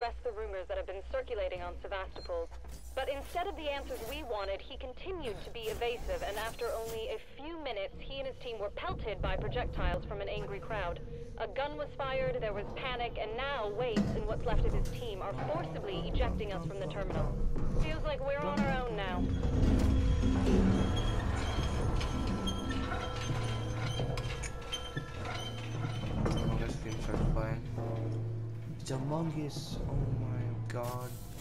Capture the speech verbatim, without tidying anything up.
the rumors that have been circulating on Sevastopol. But instead of the answers we wanted, he continued to be evasive, and after only a few minutes, he and his team were pelted by projectiles from an angry crowd. A gun was fired, there was panic, and now Waits and what's left of his team are forcibly ejecting us from the terminal. Feels like we're on our own now. It's Among Us, oh my god.